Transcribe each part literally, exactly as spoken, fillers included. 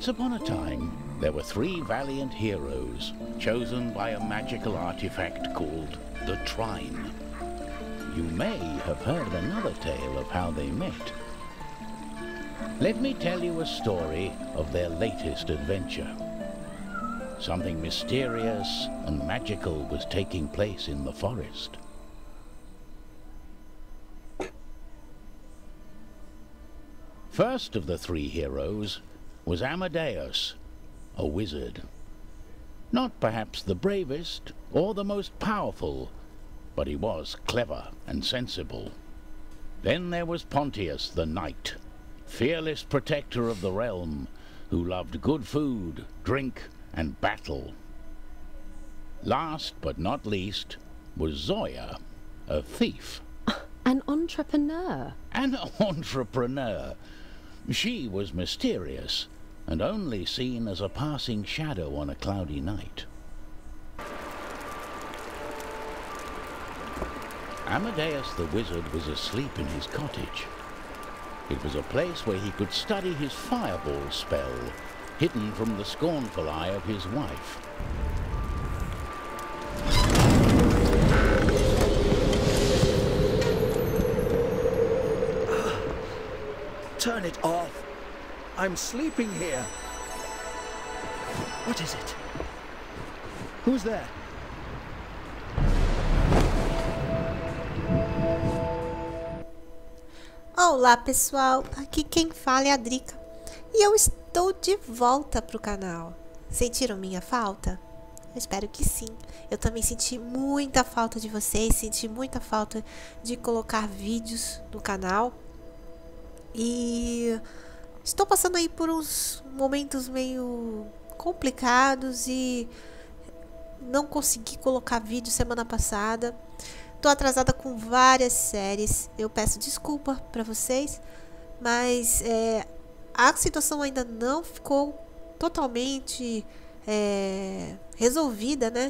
Once upon a time, there were three valiant heroes, chosen by a magical artifact called the Trine. You may have heard another tale of how they met. Let me tell you a story of their latest adventure. Something mysterious and magical was taking place in the forest. First of the three heroes was Amadeus, a wizard. Not perhaps the bravest or the most powerful, but he was clever and sensible. Then there was Pontius the knight, fearless protector of the realm, who loved good food, drink, and battle. Last but not least was Zoya, a thief. An entrepreneur. An entrepreneur. She was mysterious and only seen as a passing shadow on a cloudy night. Amadeus the wizard was asleep in his cottage. It was a place where he could study his fireball spell, hidden from the scornful eye of his wife. Turn it off. I'm sleeping here. What is it? Who's there? Olá pessoal, aqui quem fala é a Drica e eu estou de volta pro canal. Sentiram minha falta? Eu espero que sim. Eu também senti muita falta de vocês, senti muita falta de colocar vídeos no canal. E estou passando aí por uns momentos meio complicados e não consegui colocar vídeo semana passada. Tô atrasada com várias séries. Eu peço desculpa para vocês, mas é, a situação ainda não ficou totalmente é, resolvida, né?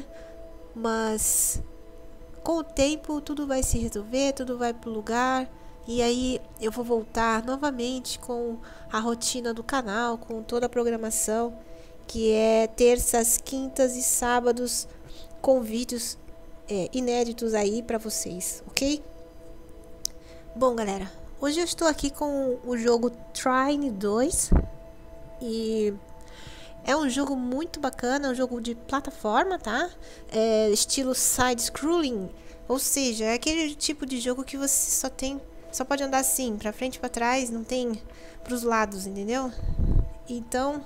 Mas com o tempo tudo vai se resolver, tudo vai pro lugar. E aí eu vou voltar novamente com a rotina do canal, com toda a programação, que é terças, quintas e sábados com vídeos é, inéditos aí pra vocês, ok? Bom, galera, hoje eu estou aqui com o jogo Trine dois e é um jogo muito bacana, é um jogo de plataforma, tá? É estilo side-scrolling, ou seja, é aquele tipo de jogo que você só tem Só pode andar assim, pra frente e pra trás, não tem pros lados, entendeu? Então,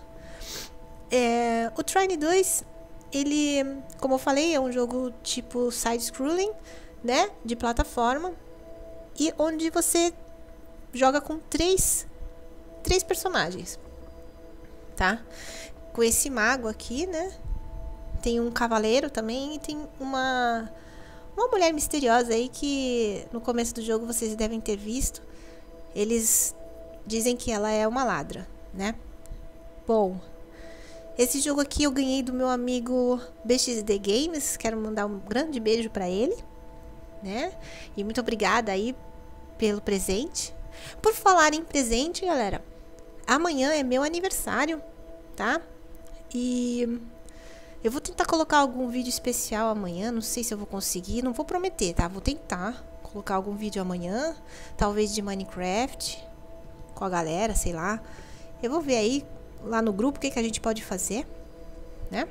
é, o Trine dois, ele, como eu falei, é um jogo tipo side-scrolling, né? De plataforma. E onde você joga com três, três personagens, tá? Com esse mago aqui, né? Tem um cavaleiro também e tem uma... Uma mulher misteriosa aí que no começo do jogo vocês devem ter visto. Eles dizem que ela é uma ladra, né? Bom, esse jogo aqui eu ganhei do meu amigo B X D Games. Quero mandar um grande beijo pra ele, né? E muito obrigada aí pelo presente. Por falar em presente, galera, amanhã é meu aniversário, tá? E... eu vou tentar colocar algum vídeo especial amanhã, não sei se eu vou conseguir, não vou prometer, tá? Vou tentar colocar algum vídeo amanhã, talvez de Minecraft, com a galera, sei lá. Eu vou ver aí, lá no grupo, o que, que a gente pode fazer, né?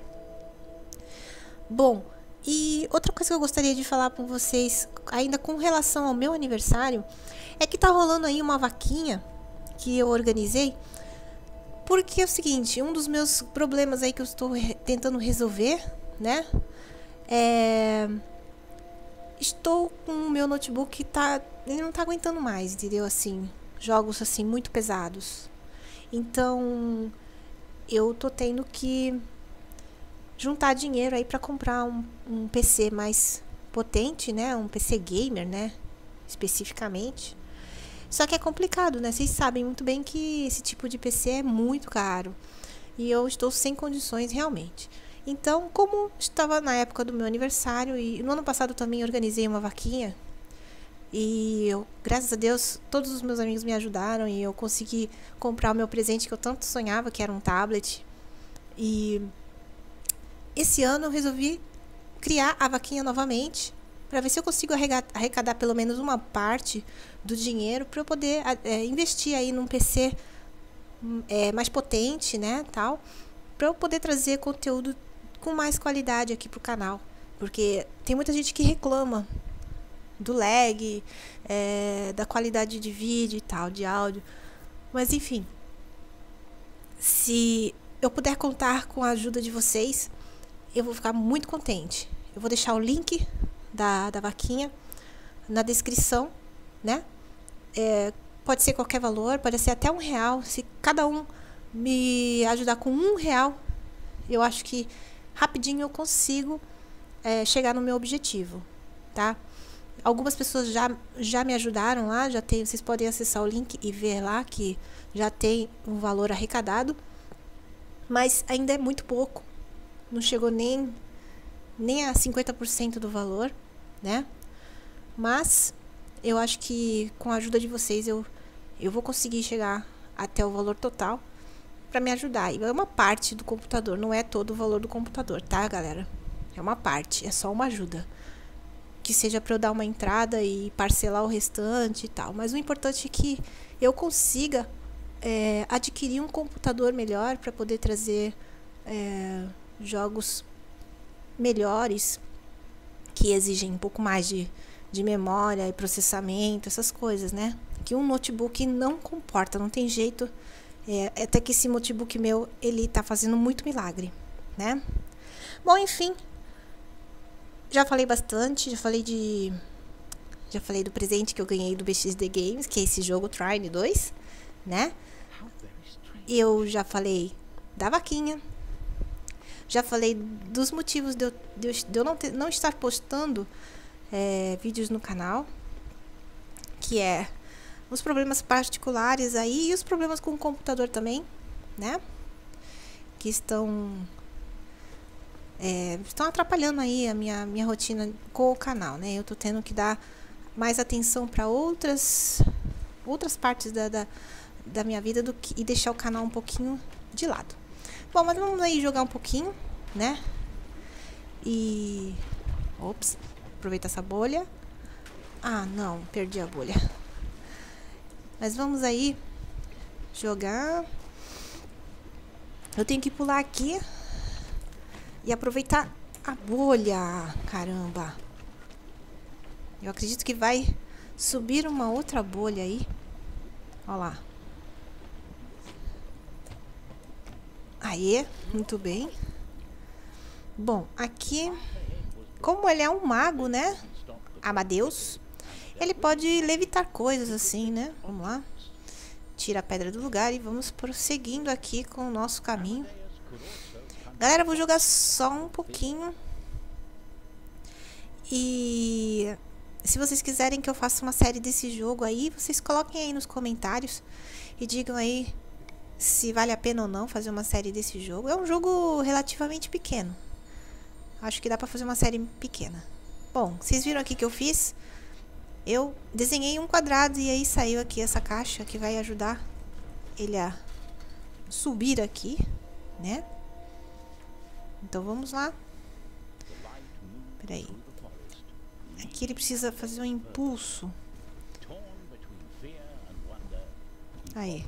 Bom, e outra coisa que eu gostaria de falar com vocês, ainda com relação ao meu aniversário, é que tá rolando aí uma vaquinha que eu organizei. Porque é o seguinte, um dos meus problemas aí que eu estou re tentando resolver, né? É... Estou com o meu notebook que tá... ele não tá aguentando mais, entendeu? Assim, jogos assim muito pesados. Então, eu tô tendo que juntar dinheiro aí para comprar um, um P C mais potente, né? Um P C gamer, né? Especificamente. Só que é complicado, né? Vocês sabem muito bem que esse tipo de P C é muito caro. E eu estou sem condições realmente. Então, como estava na época do meu aniversário, e no ano passado também organizei uma vaquinha, E eu, graças a Deus, todos os meus amigos me ajudaram e eu consegui comprar o meu presente que eu tanto sonhava, que era um tablet. E esse ano eu resolvi criar a vaquinha novamente, para ver se eu consigo arrecadar pelo menos uma parte do dinheiro para eu poder é, investir aí num P C é, mais potente, né, tal, para eu poder trazer conteúdo com mais qualidade aqui pro canal, porque tem muita gente que reclama do lag, é, da qualidade de vídeo e tal, de áudio, mas enfim, se eu puder contar com a ajuda de vocês, eu vou ficar muito contente. Eu vou deixar o link da, da vaquinha na descrição, né? É, pode ser qualquer valor, pode ser até um real. Se cada um me ajudar com um real, eu acho que rapidinho eu consigo é, chegar no meu objetivo, tá? Algumas pessoas já, já me ajudaram lá, já tem, vocês podem acessar o link e ver lá que já tem um valor arrecadado, mas ainda é muito pouco. Não chegou nem, nem a cinquenta por cento do valor, né? Mas eu acho que com a ajuda de vocês eu, eu vou conseguir chegar até o valor total para me ajudar. E é uma parte do computador, não é todo o valor do computador, tá, galera? É uma parte, é só uma ajuda. Que seja para eu dar uma entrada e parcelar o restante e tal. Mas o importante é que eu consiga é, adquirir um computador melhor para poder trazer é, jogos melhores que exigem um pouco mais de, de memória e processamento, essas coisas, né? Que um notebook não comporta, não tem jeito. É, até que esse notebook meu, ele tá fazendo muito milagre, né? Bom, enfim, já falei bastante, já falei de já falei do presente que eu ganhei do B X D Games, que é esse jogo Trine dois, né? Eu já falei da vaquinha. Já falei dos motivos de eu, de eu, de eu não, ter, não estar postando é, vídeos no canal, que é os problemas particulares aí e os problemas com o computador também, né? Que estão é, estão atrapalhando aí a minha, minha rotina com o canal, né? Eu tô tendo que dar mais atenção para outras outras partes da, da, da minha vida do que, e deixar o canal um pouquinho de lado. Bom, mas vamos aí jogar um pouquinho, né? E... Ops, aproveitar essa bolha. Ah, não, perdi a bolha. Mas vamos aí jogar. Eu tenho que pular aqui e aproveitar a bolha. Caramba. Eu acredito que vai subir uma outra bolha aí. Olha lá. Aê, muito bem. Bom, aqui, como ele é um mago, né? Amadeus, ele pode levitar coisas assim, né? Vamos lá. Tira a pedra do lugar e vamos prosseguindo aqui com o nosso caminho. Galera, eu vou jogar só um pouquinho. E se vocês quiserem que eu faça uma série desse jogo aí, vocês coloquem aí nos comentários e digam aí se vale a pena ou não fazer uma série desse jogo. É um jogo relativamente pequeno. Acho que dá pra fazer uma série pequena. Bom, vocês viram aqui que eu fiz? Eu desenhei um quadrado e aí saiu aqui essa caixa que vai ajudar ele a subir aqui, né? Então vamos lá. Peraí. Aqui ele precisa fazer um impulso. Aí.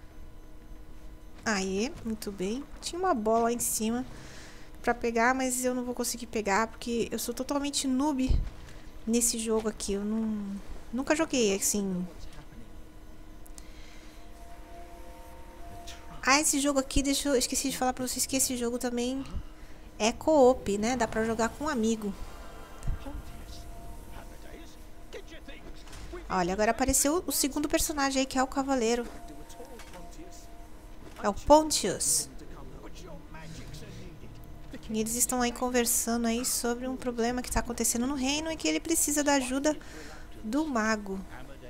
Aí, muito bem. Tinha uma bola lá em cima pra pegar, mas eu não vou conseguir pegar porque eu sou totalmente noob nesse jogo aqui. Eu não, nunca joguei assim. Ah, esse jogo aqui, deixa eu esqueci de falar pra vocês que esse jogo também é co-op, né? Dá pra jogar com um amigo. Olha, agora apareceu o segundo personagem aí, que é o cavaleiro. É o Pontius. E eles estão aí conversando aí sobre um problema que está acontecendo no reino e que ele precisa da ajuda do mago.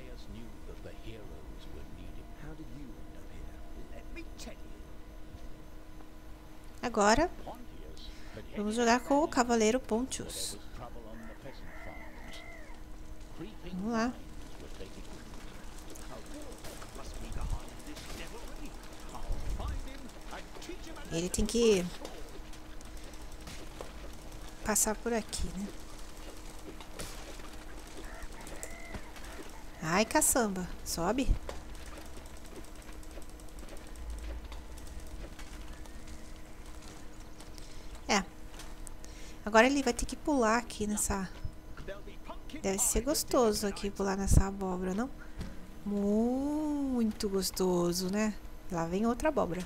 Agora, vamos jogar com o cavaleiro Pontius. Vamos lá. Ele tem que passar por aqui, né? Ai, caçamba. Sobe. É. Agora ele vai ter que pular aqui nessa... Deve ser gostoso aqui pular nessa abóbora, não? Muito gostoso, né? Lá vem outra abóbora.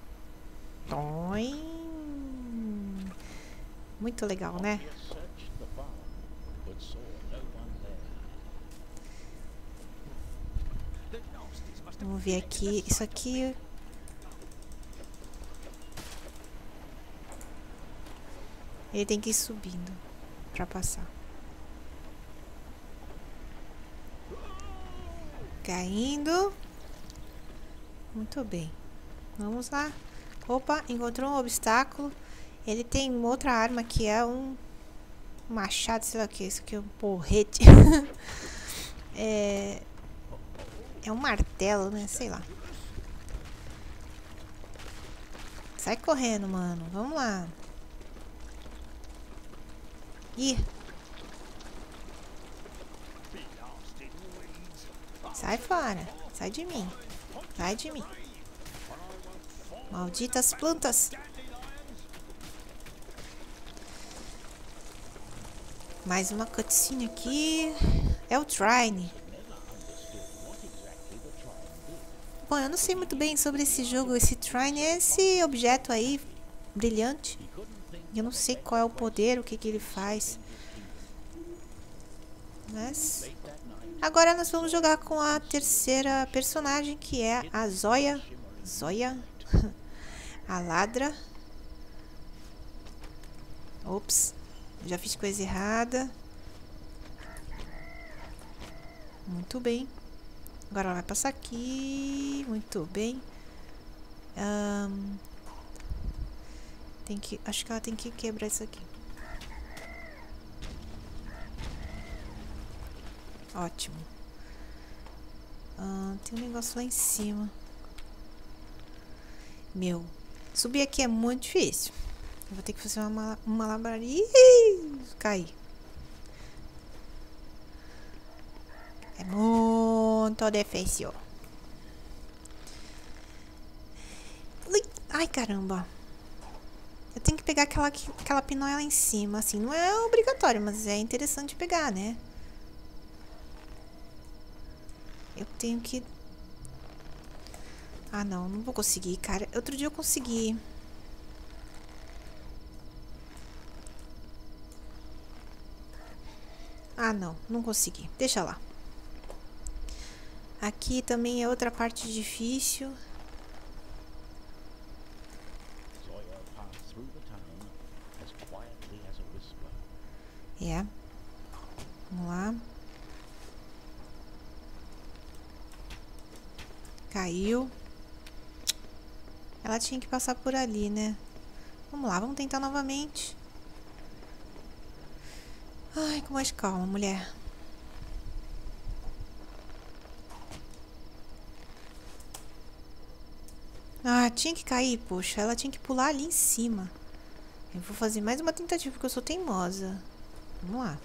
Toim. Muito legal, né? Vamos ver aqui. Isso aqui... Ele tem que ir subindo pra passar. Caindo. Muito bem. Vamos lá. Opa, encontrou um obstáculo. Ele tem outra arma que é um machado, sei lá o que. Isso aqui é um porrete. é... É um martelo, né? Sei lá. Sai correndo, mano. Vamos lá. Ih. Sai fora. Sai de mim. Sai de mim. Malditas plantas. Mais uma cutscene aqui. É o Trine. Bom, eu não sei muito bem sobre esse jogo. Esse Trine é esse objeto aí, brilhante. Eu não sei qual é o poder, o que que ele faz. Mas... Agora nós vamos jogar com a terceira personagem, que é a Zoya. Zoya? A ladra. Ops. Já fiz coisa errada. Muito bem. Agora ela vai passar aqui. Muito bem. Um, tem que, acho que ela tem que quebrar isso aqui. Ótimo. Ah, tem um negócio lá em cima. Meu, subir aqui é muito difícil. Eu vou ter que fazer uma, uma malabarismo. Caí. É muito difícil. Ai, caramba. Eu tenho que pegar aquela, aquela pinóia lá em cima. Assim, não é obrigatório, mas é interessante pegar, né? Eu tenho que... Ah, não. Não vou conseguir, cara. Outro dia eu consegui. Ah, não. Não consegui. Deixa lá. Aqui também é outra parte difícil. É. Vamos lá. Caiu. Ela tinha que passar por ali, né? Vamos lá, vamos tentar novamente. Ai, com mais calma, mulher. Ah, tinha que cair, poxa. Ela tinha que pular ali em cima. Eu vou fazer mais uma tentativa, porque eu sou teimosa. Vamos lá.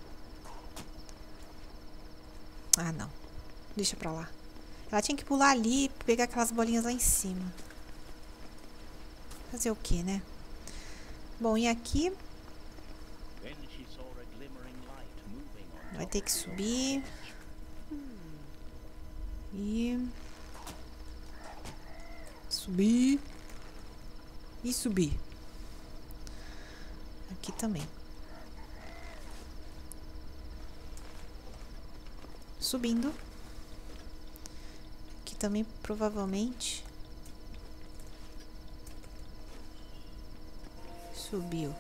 Ah, não. Deixa pra lá. Ela tinha que pular ali e pegar aquelas bolinhas lá em cima. Fazer o que, né? Bom, e aqui... Vai ter que subir. E... Subir. E subir. Aqui também. Subindo. Aqui também, provavelmente. Subiu.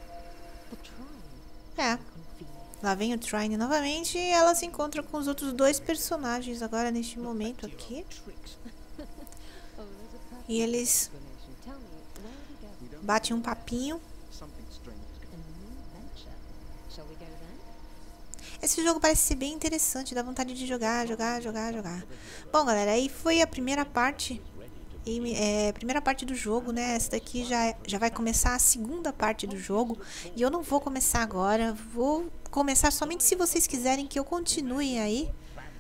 É. Lá vem o Trine novamente e ela se encontra com os outros dois personagens agora neste momento aqui. E eles batem um papinho. Esse jogo parece ser bem interessante, dá vontade de jogar, jogar, jogar, jogar. Bom, galera, aí foi a primeira parte, e, é, primeira parte do jogo, né? Essa daqui já, já vai começar a segunda parte do jogo, e eu não vou começar agora, vou começar somente se vocês quiserem que eu continue aí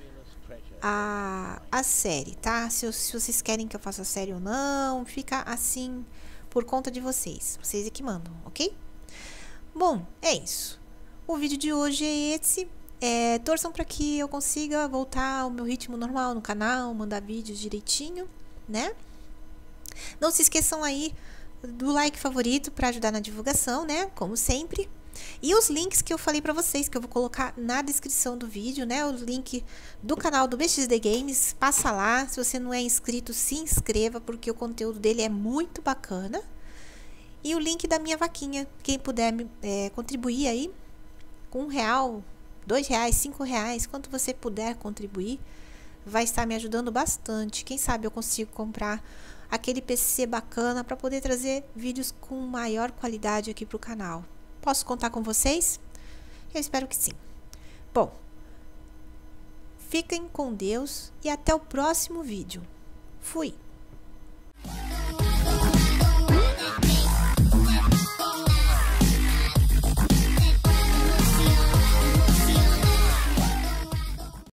a, a série, tá? Se, se vocês querem que eu faça a série ou não, fica assim por conta de vocês, vocês é que mandam, ok? Bom, é isso. O vídeo de hoje é esse. É, torçam para que eu consiga voltar ao meu ritmo normal no canal, mandar vídeos direitinho, né? Não se esqueçam aí do like favorito para ajudar na divulgação, né? Como sempre. E os links que eu falei para vocês, que eu vou colocar na descrição do vídeo, né? O link do canal do B X D Games, passa lá. Se você não é inscrito, se inscreva, porque o conteúdo dele é muito bacana. E o link da minha vaquinha, quem puder é, contribuir aí com um real, dois reais, cinco reais, quanto você puder contribuir, vai estar me ajudando bastante. Quem sabe eu consigo comprar aquele P C bacana para poder trazer vídeos com maior qualidade aqui para o canal. Posso contar com vocês? Eu espero que sim. Bom, fiquem com Deus e até o próximo vídeo. Fui!